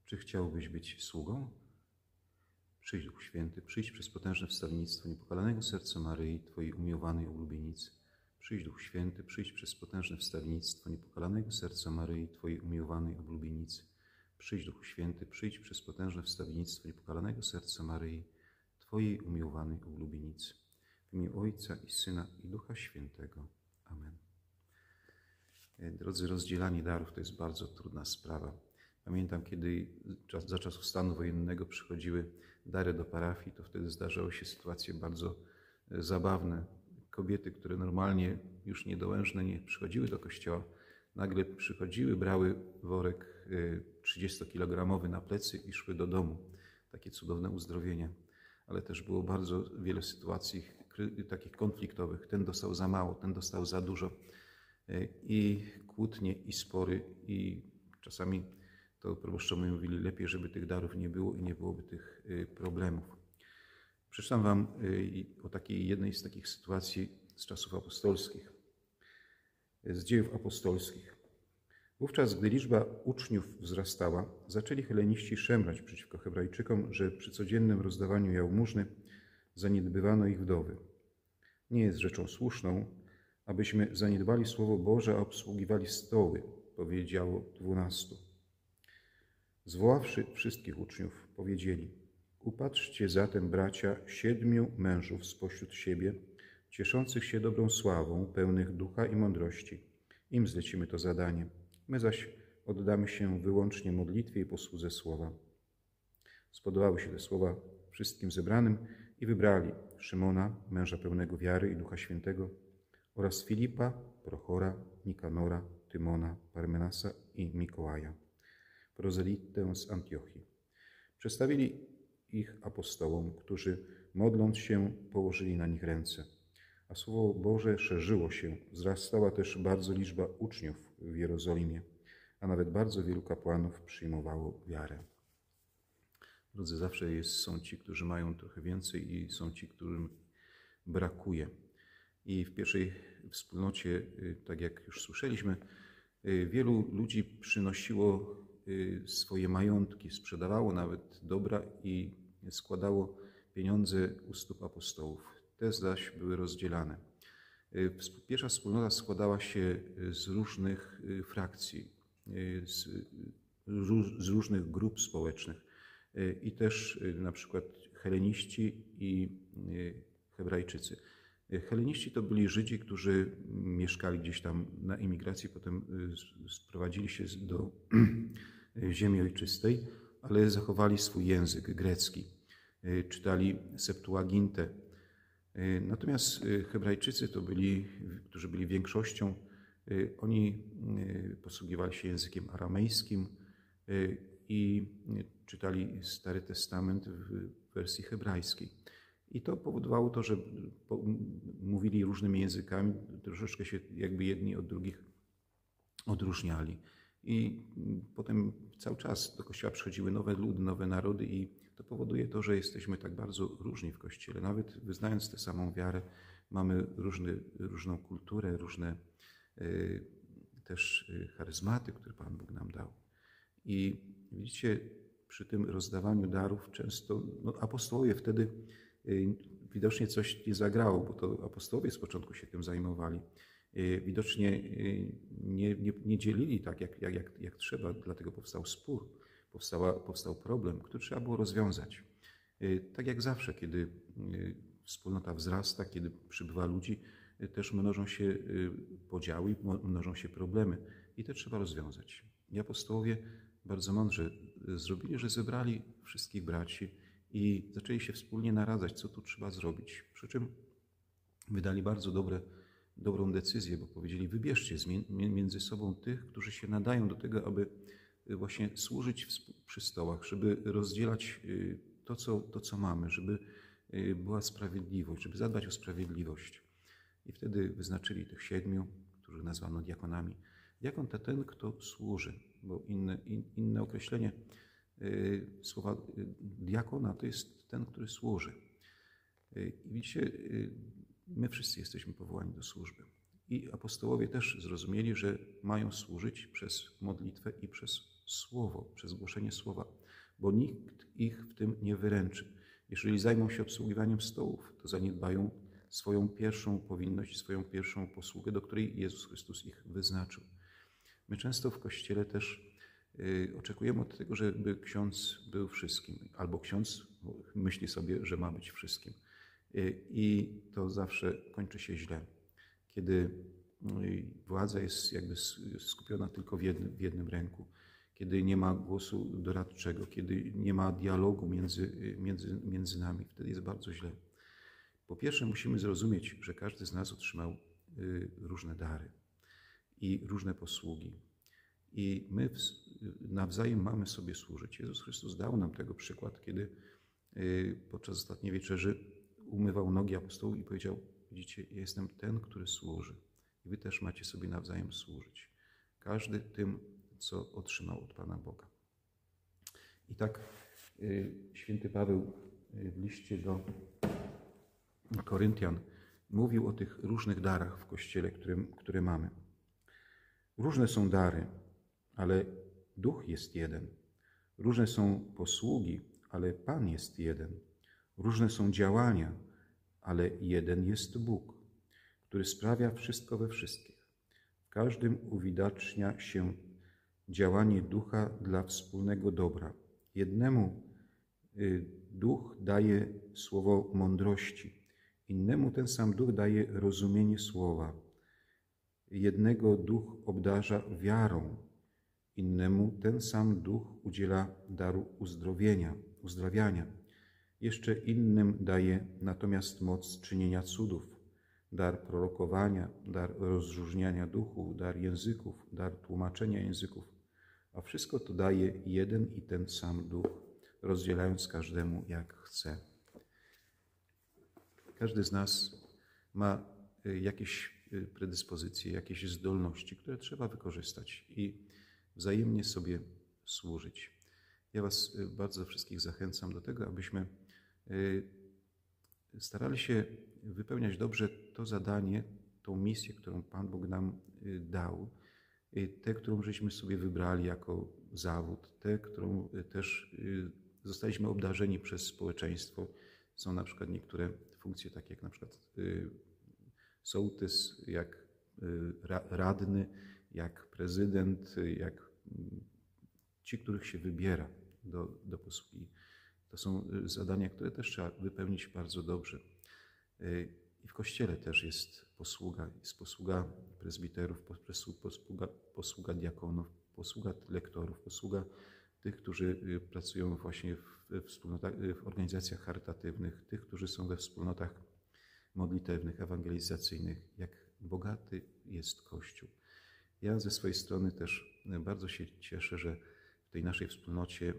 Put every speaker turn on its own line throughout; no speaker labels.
Czy chciałbyś być sługą? Przyjdź, Duchu Święty, przyjdź przez potężne wstawiennictwo niepokalanego serca Maryi, Twojej umiłowanej oblubienicy. Przyjdź, Duchu Święty, przyjdź przez potężne wstawiennictwo niepokalanego serca Maryi, Twojej umiłowanej oblubienicy. Przyjdź, Duchu Święty, przyjdź przez potężne wstawiennictwo niepokalanego serca Maryi, Twojej umiłowanej oblubienicy. W imię Ojca i Syna i Ducha Świętego. Amen. Drodzy, rozdzielanie darów to jest bardzo trudna sprawa. Pamiętam, kiedy za czasów stanu wojennego przychodziły dary do parafii, to wtedy zdarzały się sytuacje bardzo zabawne. Kobiety, które normalnie już niedołężne nie przychodziły do kościoła, nagle przychodziły, brały worek 30-kilogramowy na plecy i szły do domu. Takie cudowne uzdrowienia. Ale też było bardzo wiele sytuacji takich konfliktowych. Ten dostał za mało, ten dostał za dużo. I kłótnie, i spory, i czasami to proboszczowie mówili, lepiej, żeby tych darów nie było i nie byłoby tych problemów. Przeczytam wam o takiej jednej z takich sytuacji z czasów apostolskich, z dziejów apostolskich. Wówczas, gdy liczba uczniów wzrastała, zaczęli heleniści szemrać przeciwko Hebrajczykom, że przy codziennym rozdawaniu jałmużny zaniedbywano ich wdowy. Nie jest rzeczą słuszną, abyśmy zaniedbali Słowo Boże, a obsługiwali stoły, powiedziało 12. Zwoławszy wszystkich uczniów, powiedzieli: upatrzcie zatem, bracia, 7 mężów spośród siebie, cieszących się dobrą sławą, pełnych ducha i mądrości. Im zlecimy to zadanie. My zaś oddamy się wyłącznie modlitwie i posłudze słowa. Spodobały się te słowa wszystkim zebranym i wybrali Szymona, męża pełnego wiary i Ducha Świętego, oraz Filipa, Prochora, Nikanora, Tymona, Parmenasa i Mikołaja, prozelitę z Antiochii. Przedstawili ich apostołom, którzy, modląc się, położyli na nich ręce. A Słowo Boże szerzyło się, wzrastała też bardzo liczba uczniów w Jerozolimie, a nawet bardzo wielu kapłanów przyjmowało wiarę. Drodzy, zawsze są ci, którzy mają trochę więcej i są ci, którym brakuje. I w pierwszej wspólnocie, tak jak już słyszeliśmy, wielu ludzi przynosiło swoje majątki, sprzedawało nawet dobra i składało pieniądze u stóp apostołów. Te zaś były rozdzielane. Pierwsza wspólnota składała się z różnych frakcji, z różnych grup społecznych i też na przykład heleniści i Hebrajczycy. Heleniści to byli Żydzi, którzy mieszkali gdzieś tam na emigracji, potem sprowadzili się do ziemi ojczystej, ale zachowali swój język grecki. Czytali Septuagintę. Natomiast Hebrajczycy to byli, którzy byli większością, oni posługiwali się językiem aramejskim i czytali Stary Testament w wersji hebrajskiej. I to powodowało to, że mówili różnymi językami, troszeczkę się jakby jedni od drugich odróżniali. I potem cały czas do Kościoła przychodziły nowe ludy, nowe narody i to powoduje to, że jesteśmy tak bardzo różni w Kościele. Nawet wyznając tę samą wiarę, mamy różną kulturę, różne też charyzmaty, które Pan Bóg nam dał. I widzicie, przy tym rozdawaniu darów często apostołowie wtedy widocznie coś nie zagrało, bo to apostołowie z początku się tym zajmowali. Widocznie nie dzielili tak, jak trzeba, dlatego powstał spór, powstał problem, który trzeba było rozwiązać. Tak jak zawsze, kiedy wspólnota wzrasta, kiedy przybywa ludzi, też mnożą się podziały, mnożą się problemy i te trzeba rozwiązać. I apostołowie bardzo mądrze zrobili, że zebrali wszystkich braci i zaczęli się wspólnie naradzać, co tu trzeba zrobić. Przy czym wydali bardzo dobrą decyzję, bo powiedzieli: wybierzcie między sobą tych, którzy się nadają do tego, aby właśnie służyć przy stołach, żeby rozdzielać to, co mamy, żeby była sprawiedliwość, żeby zadbać o sprawiedliwość. I wtedy wyznaczyli tych 7, których nazwano diakonami. Diakon to ten, kto służy, bo inne określenie słowa diakona to jest ten, który służy. I widzicie, my wszyscy jesteśmy powołani do służby. I apostołowie też zrozumieli, że mają służyć przez modlitwę i przez słowo, przez głoszenie słowa, bo nikt ich w tym nie wyręczy. Jeżeli zajmą się obsługiwaniem stołów, to zaniedbają swoją pierwszą powinność, swoją pierwszą posługę, do której Jezus Chrystus ich wyznaczył. My często w Kościele też oczekujemy od tego, żeby ksiądz był wszystkim, albo ksiądz myśli sobie, że ma być wszystkim. I to zawsze kończy się źle, kiedy władza jest jakby skupiona tylko w jednym ręku, kiedy nie ma głosu doradczego, kiedy nie ma dialogu między nami. Wtedy jest bardzo źle. Po pierwsze musimy zrozumieć, że każdy z nas otrzymał różne dary i różne posługi. I my nawzajem mamy sobie służyć. Jezus Chrystus dał nam tego przykład, kiedy podczas ostatniej wieczerzy umywał nogi apostołów i powiedział: widzicie, ja jestem ten, który służy. I wy też macie sobie nawzajem służyć. Każdy tym, co otrzymał od Pana Boga. I tak święty Paweł w liście do Koryntian mówił o tych różnych darach w Kościele, które mamy. Różne są dary, ale Duch jest jeden. Różne są posługi, ale Pan jest jeden. Różne są działania, ale jeden jest Bóg, który sprawia wszystko we wszystkich. W każdym uwidacznia się działanie Ducha dla wspólnego dobra. Jednemu Duch daje słowo mądrości, innemu ten sam Duch daje rozumienie słowa. Jednego Duch obdarza wiarą, innemu ten sam Duch udziela daru uzdrawiania. Jeszcze innym daje natomiast moc czynienia cudów, dar prorokowania, dar rozróżniania duchów, dar języków, dar tłumaczenia języków. A wszystko to daje jeden i ten sam Duch, rozdzielając każdemu jak chce. Każdy z nas ma jakieś predyspozycje, jakieś zdolności, które trzeba wykorzystać i wzajemnie sobie służyć. Ja Was bardzo wszystkich zachęcam do tego, abyśmy starali się wypełniać dobrze to zadanie, tą misję, którą Pan Bóg nam dał, tę, którą żeśmy sobie wybrali jako zawód, tę, którą też zostaliśmy obdarzeni przez społeczeństwo. Są na przykład niektóre funkcje, takie jak na przykład sołtys, jak radny, jak prezydent, jak ci, których się wybiera do posługi. To są zadania, które też trzeba wypełnić bardzo dobrze. I w Kościele też jest posługa presbiterów, posługa diakonów, posługa lektorów, posługa tych, którzy pracują właśnie w organizacjach charytatywnych, tych, którzy są we wspólnotach modlitewnych, ewangelizacyjnych. Jak bogaty jest Kościół. Ja ze swojej strony też bardzo się cieszę, że w tej naszej wspólnocie,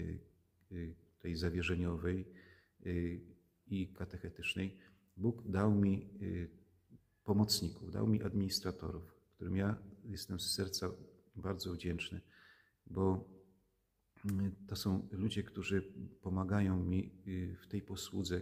tej zawierzeniowej i katechetycznej, Bóg dał mi pomocników, dał mi administratorów, którym ja jestem z serca bardzo wdzięczny, bo to są ludzie, którzy pomagają mi w tej posłudze,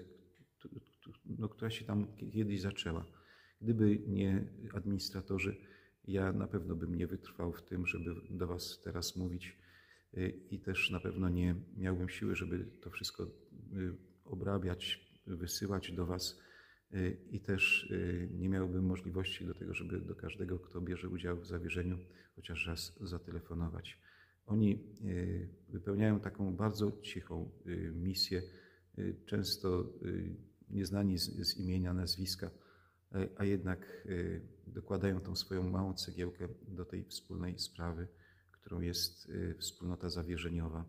która się tam kiedyś zaczęła. Gdyby nie administratorzy, ja na pewno bym nie wytrwał w tym, żeby do Was teraz mówić i też na pewno nie miałbym siły, żeby to wszystko obrabiać, wysyłać do Was i też nie miałbym możliwości do tego, żeby do każdego, kto bierze udział w zawierzeniu, chociaż raz zatelefonować. Oni wypełniają taką bardzo cichą misję, często nieznani z imienia, nazwiska, a jednak dokładają tą swoją małą cegiełkę do tej wspólnej sprawy, którą jest wspólnota zawierzeniowa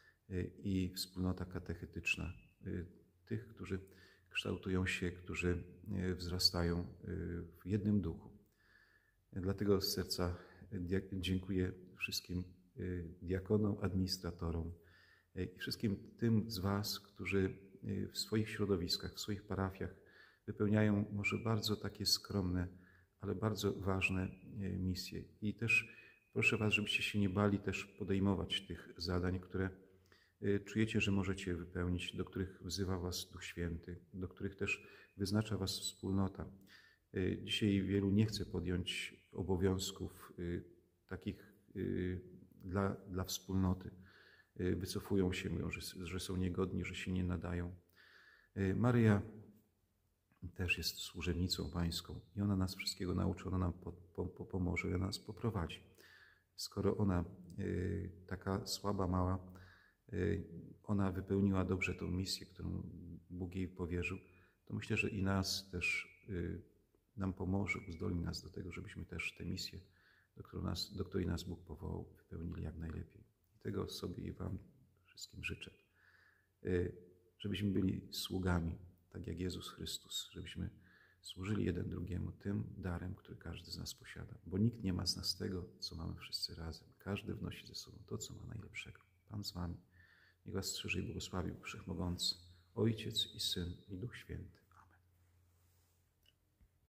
i wspólnota katechetyczna. Tych, którzy kształtują się, którzy wzrastają w jednym duchu. Dlatego z serca dziękuję wszystkim diakonom, administratorom i wszystkim tym z Was, którzy w swoich środowiskach, w swoich parafiach wypełniają może bardzo takie skromne, ale bardzo ważne misje. I też proszę Was, żebyście się nie bali też podejmować tych zadań, które czujecie, że możecie wypełnić, do których wzywa Was Duch Święty, do których też wyznacza Was wspólnota. Dzisiaj wielu nie chce podjąć obowiązków takich dla wspólnoty. Wycofują się, mówią, że są niegodni, że się nie nadają. Maryja też jest służebnicą pańską i ona nas wszystkiego nauczy, ona nam pomoże, ona nas poprowadzi. Skoro ona, taka słaba, mała, ona wypełniła dobrze tą misję, którą Bóg jej powierzył, to myślę, że i nas też nam pomoże, uzdolni nas do tego, żebyśmy też tę misję, do której nas Bóg powołał, wypełnili jak najlepiej. I tego sobie i wam wszystkim życzę. Żebyśmy byli sługami, tak jak Jezus Chrystus, żebyśmy służyli jeden drugiemu tym darem, który każdy z nas posiada. Bo nikt nie ma z nas tego, co mamy wszyscy razem. Każdy wnosi ze sobą to, co ma najlepszego. Pan z wami. Niech was strzeże i błogosławił Wszechmogący, Ojciec i Syn i Duch Święty.